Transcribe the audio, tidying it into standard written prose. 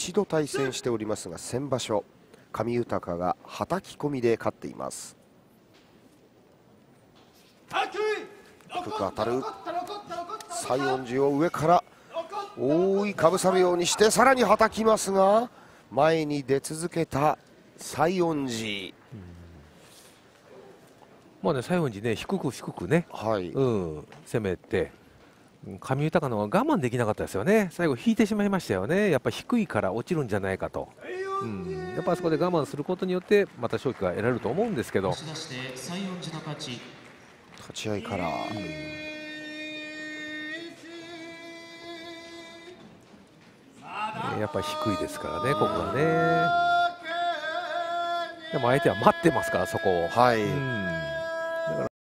一度対戦しておりますが、先場所上豊がはたき込みで勝っています。低く当たる西園寺を上から覆いかぶさるようにして、さらにはたきますが、前に出続けた西園寺。 まあね、西園寺ね、低くね、 はい、 攻めて、上豊のは我慢できなかったですよね。最後引いてしまいましたよね。やっぱり低いから落ちるんじゃないかと、やっぱりそこで我慢することによってまた勝機が得られると思うんですけど、 立ち合いから、 やっぱり低いですからね、ここはね。でも相手は待ってますから、そこを。 はい、